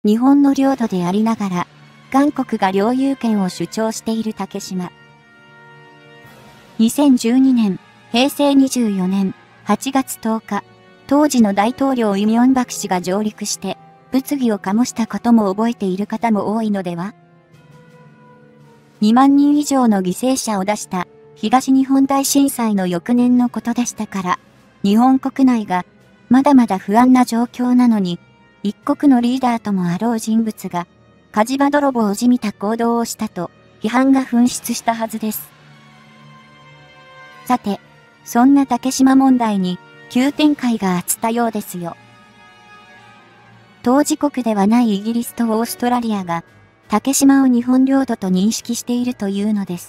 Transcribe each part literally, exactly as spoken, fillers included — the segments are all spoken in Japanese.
日本の領土でありながら、韓国が領有権を主張している竹島。にせんじゅうにねん、へいせいにじゅうよねんはちがつとおか、当時の大統領イ・ミョンバク氏が上陸して、物議を醸したことも覚えている方も多いのでは？にまんにん以上の犠牲者を出した東日本大震災の翌年のことでしたから、日本国内がまだまだ不安な状況なのに、一国のリーダーともあろう人物が火事場泥棒をじみた行動をしたと批判が噴出したはずです。さて、そんな竹島問題に急展開があったようですよ。当事国ではないイギリスとオーストラリアが竹島を日本領土と認識しているというのです。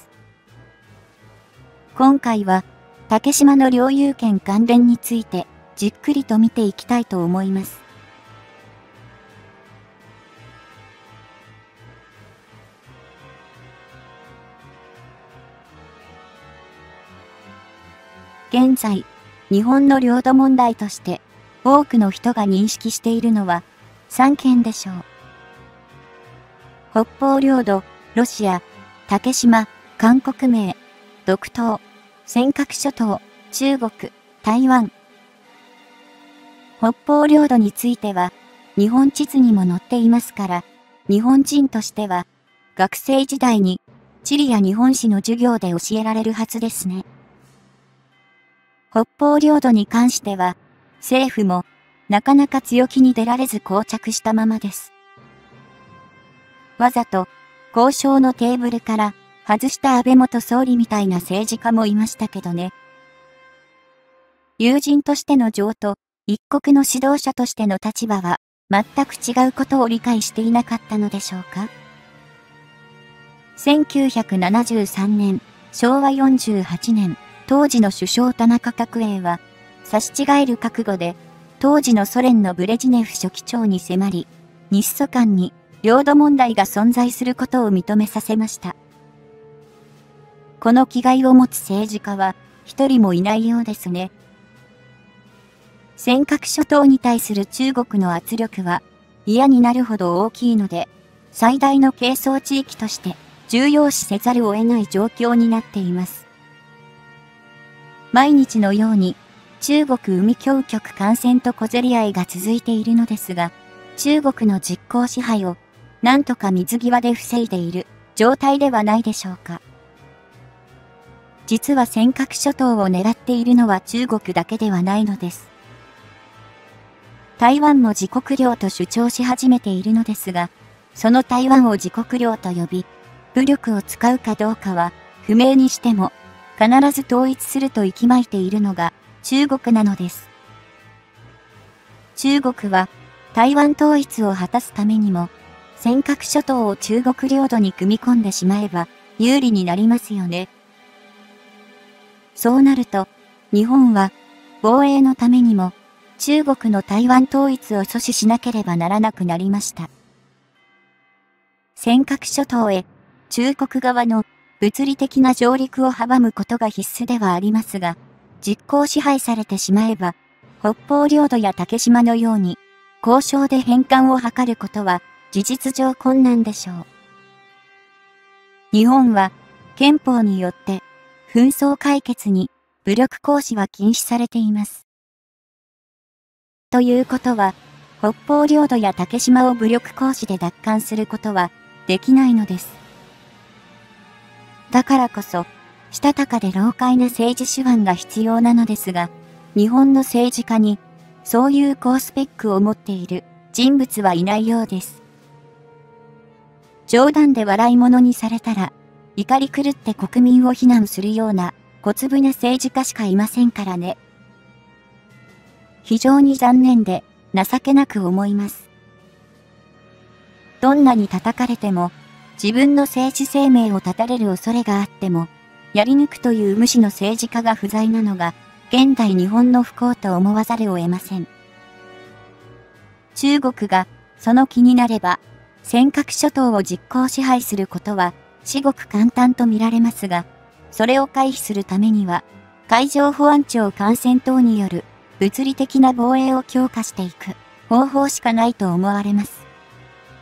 今回は竹島の領有権関連についてじっくりと見ていきたいと思います。現在、日本の領土問題として多くの人が認識しているのはさんけんでしょう。北方領土、ロシア、竹島、韓国名、独島、尖閣諸島、中国、台湾。北方領土については日本地図にも載っていますから、日本人としては学生時代に地理や日本史の授業で教えられるはずですね。北方領土に関しては、政府もなかなか強気に出られず膠着したままです。わざと交渉のテーブルから外した安倍元総理みたいな政治家もいましたけどね。友人としての情と一国の指導者としての立場は全く違うことを理解していなかったのでしょうか。せんきゅうひゃくななじゅうさんねん、しょうわよんじゅうはちねん、当時の首相田中角栄は、差し違える覚悟で、当時のソ連のブレジネフ書記長に迫り、日ソ間に領土問題が存在することを認めさせました。この気概を持つ政治家は、一人もいないようですね。尖閣諸島に対する中国の圧力は、嫌になるほど大きいので、最大の係争地域として重要視せざるを得ない状況になっています。毎日のように中国海峡局艦船と小競り合いが続いているのですが、中国の実効支配をなんとか水際で防いでいる状態ではないでしょうか。実は尖閣諸島を狙っているのは中国だけではないのです。台湾も自国領と主張し始めているのですが、その台湾を自国領と呼び、武力を使うかどうかは不明にしても、必ず統一すると息巻いているのが中国なのです。中国は台湾統一を果たすためにも、尖閣諸島を中国領土に組み込んでしまえば有利になりますよね。そうなると、日本は防衛のためにも中国の台湾統一を阻止しなければならなくなりました。尖閣諸島へ中国側の物理的な上陸を阻むことが必須ではありますが、実効支配されてしまえば、北方領土や竹島のように、交渉で返還を図ることは事実上困難でしょう。日本は憲法によって紛争解決に武力行使は禁止されています。ということは、北方領土や竹島を武力行使で奪還することはできないのです。だからこそ、したたかで老快な政治手腕が必要なのですが、日本の政治家に、そういう高スペックを持っている人物はいないようです。冗談で笑い物にされたら、怒り狂って国民を非難するような小粒な政治家しかいませんからね。非常に残念で情けなく思います。どんなに叩かれても、自分の政治生命を絶たれる恐れがあっても、やり抜くという無視の政治家が不在なのが、現代日本の不幸と思わざるを得ません。中国がその気になれば、尖閣諸島を実効支配することは至極簡単と見られますが、それを回避するためには、海上保安庁艦船等による物理的な防衛を強化していく方法しかないと思われます。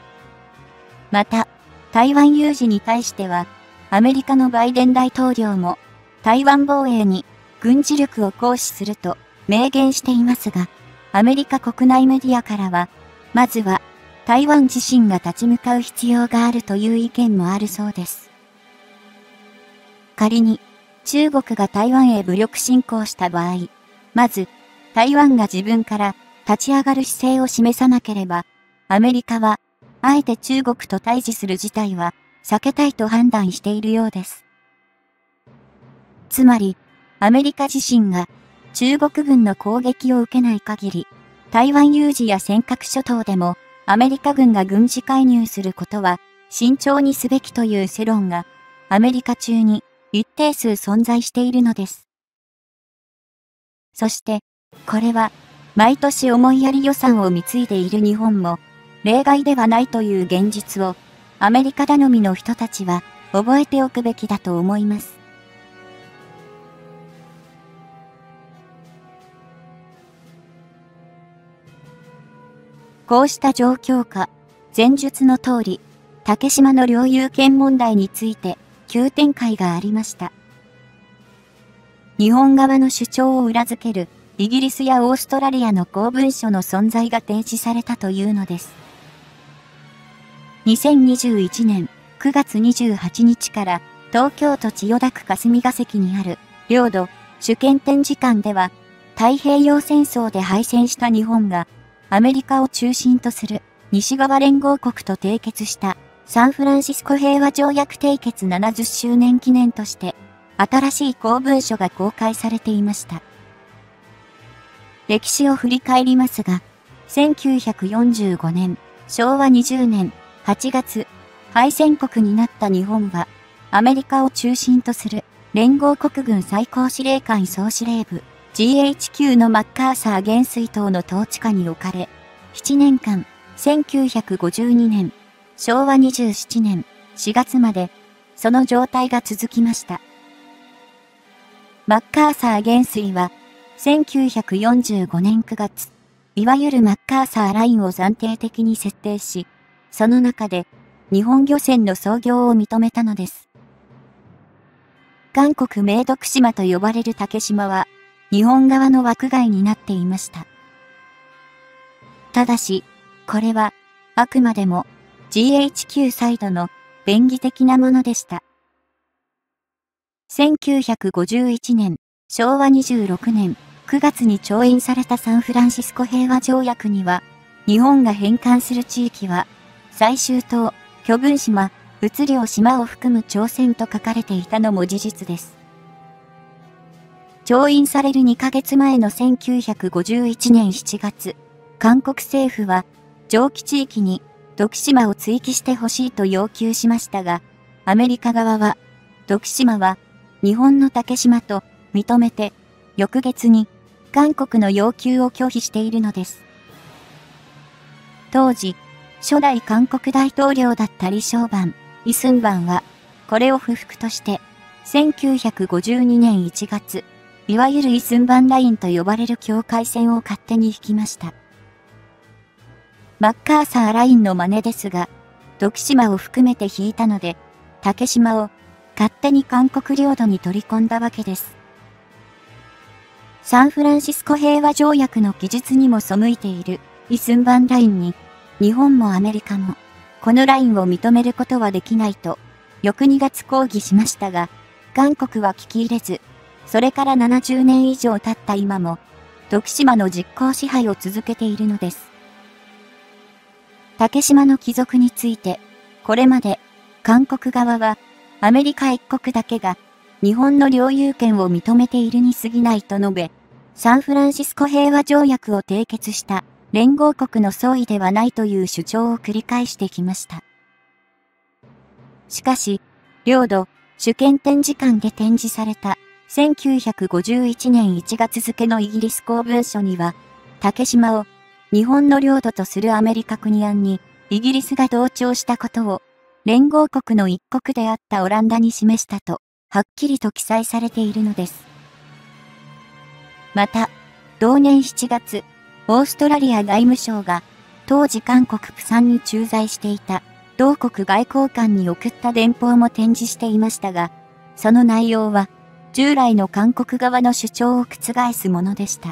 また、台湾有事に対しては、アメリカのバイデン大統領も、台湾防衛に軍事力を行使すると明言していますが、アメリカ国内メディアからは、まずは台湾自身が立ち向かう必要があるという意見もあるそうです。仮に中国が台湾へ武力侵攻した場合、まず台湾が自分から立ち上がる姿勢を示さなければ、アメリカはあえて中国と対峙する事態は避けたいと判断しているようです。つまり、アメリカ自身が中国軍の攻撃を受けない限り、台湾有事や尖閣諸島でもアメリカ軍が軍事介入することは慎重にすべきという世論がアメリカ中に一定数存在しているのです。そして、これは毎年思いやり予算を貢いでいる日本も例外ではないという現実をアメリカ頼みの人たちは覚えておくべきだと思います。こうした状況下、前述の通り、竹島の領有権問題について急展開がありました。日本側の主張を裏付けるイギリスやオーストラリアの公文書の存在が提示されたというのです。にせんにじゅういちねんくがつにじゅうはちにちから東京都千代田区霞が関にある領土主権展示館では太平洋戦争で敗戦した日本がアメリカを中心とする西側連合国と締結したサンフランシスコ平和条約締結ななじゅっしゅうねん記念として新しい公文書が公開されていました。歴史を振り返りますが、せんきゅうひゃくよんじゅうごねん、しょうわにじゅうねんはちがつ、敗戦国になった日本はアメリカを中心とする連合国軍最高司令官総司令部ジーエイチキュー のマッカーサー元帥等の統治下に置かれ、ななねんかん、せんきゅうひゃくごじゅうにねん、しょうわにじゅうななねんしがつまで、その状態が続きました。マッカーサー元帥は、せんきゅうひゃくよんじゅうごねんくがつ、いわゆるマッカーサーラインを暫定的に設定し、その中で、日本漁船の操業を認めたのです。韓国明徳島と呼ばれる竹島は、日本側の枠外になっていました。ただし、これは、あくまでも ジーエイチキュー サイドの便宜的なものでした。せんきゅうひゃくごじゅういちねん、しょうわにじゅうろくねんくがつに調印されたサンフランシスコ平和条約には、日本が返還する地域は、最終島、巨文島、仏領島を含む朝鮮と書かれていたのも事実です。調印されるにかげつまえのせんきゅうひゃくごじゅういちねんしちがつ、韓国政府は、上記地域に、徳島を追記してほしいと要求しましたが、アメリカ側は、徳島は、日本の竹島と認めて、翌月に、韓国の要求を拒否しているのです。当時、初代韓国大統領だった李承晩、イ・スンバンは、これを不服として、せんきゅうひゃくごじゅうにねんいちがつ、いわゆるイ・スンバンラインと呼ばれる境界線を勝手に引きました。マッカーサーラインの真似ですが、徳島を含めて引いたので、竹島を勝手に韓国領土に取り込んだわけです。サンフランシスコ平和条約の記述にも背いているイ・スンバンラインに、日本もアメリカも、このラインを認めることはできないと、翌にがつ抗議しましたが、韓国は聞き入れず、それからななじゅうねん以上経った今も、徳島の実効支配を続けているのです。竹島の帰属について、これまで、韓国側は、アメリカ一国だけが、日本の領有権を認めているに過ぎないと述べ、サンフランシスコ平和条約を締結した連合国の総意ではないという主張を繰り返してきました。しかし、領土、主権展示館で展示された、せんきゅうひゃくごじゅういちねんいちがつ付のイギリス公文書には、竹島を日本の領土とするアメリカ国案にイギリスが同調したことを連合国の一国であったオランダに示したとはっきりと記載されているのです。また、同年しちがつ、オーストラリア外務省が当時韓国プサンに駐在していた同国外交官に送った電報も展示していましたが、その内容は従来の韓国側の主張を覆すものでした。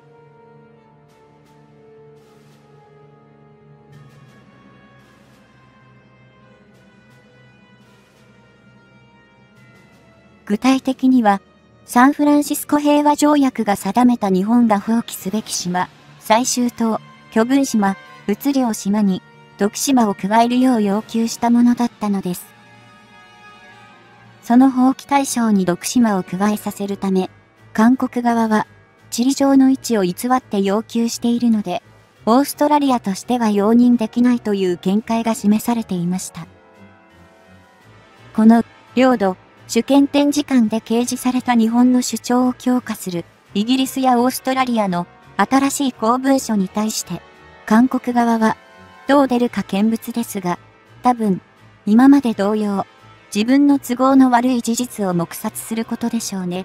具体的には、サンフランシスコ平和条約が定めた日本が放棄すべき島、最終島、巨群島、物領島に、徳島を加えるよう要求したものだったのです。その放棄対象に徳島を加えさせるため、韓国側は、地理上の位置を偽って要求しているので、オーストラリアとしては容認できないという見解が示されていました。この、領土、主権展示館で掲示された日本の主張を強化する、イギリスやオーストラリアの新しい公文書に対して、韓国側は、どう出るか見物ですが、多分、今まで同様、自分の都合の悪い事実を黙殺することでしょうね。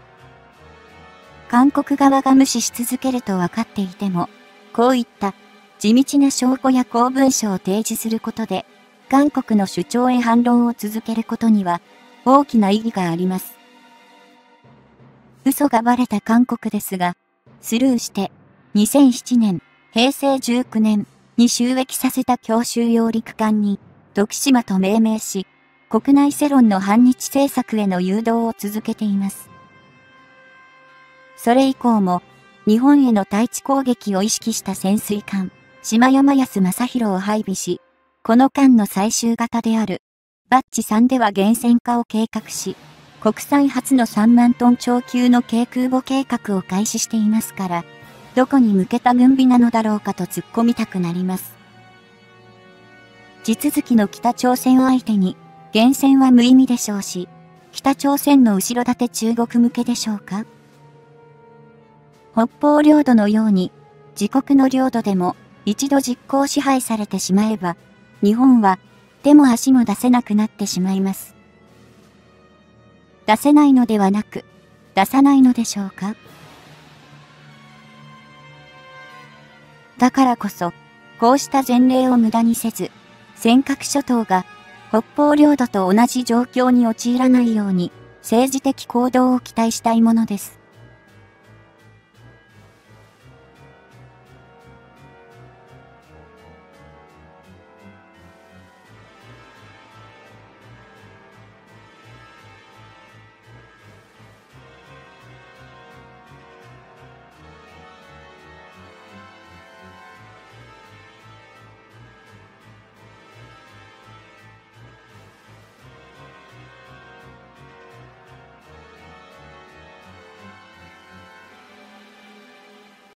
韓国側が無視し続けると分かっていても、こういった地道な証拠や公文書を提示することで、韓国の主張へ反論を続けることには、大きな意義があります。嘘がバレた韓国ですが、スルーして、にせんななねん、へいせいじゅうきゅうねんに就役させた強襲揚陸艦に、徳島と命名し、国内世論の反日政策への誘導を続けています。それ以降も、日本への対地攻撃を意識した潜水艦、島山安正弘を配備し、この艦の最終型である、バッジさんでは原潜化を計画し、国産初のさんまんトン超級の軽空母計画を開始していますから、どこに向けた軍備なのだろうかと突っ込みたくなります。地続きの北朝鮮相手に、原潜は無意味でしょうし、北朝鮮の後ろ盾中国向けでしょうか？北方領土のように、自国の領土でも一度実効支配されてしまえば、日本は手も足も出せなくなってしまいます。出せないのではなく、出さないのでしょうか？だからこそ、こうした前例を無駄にせず、尖閣諸島が北方領土と同じ状況に陥らないように、政治的行動を期待したいものです。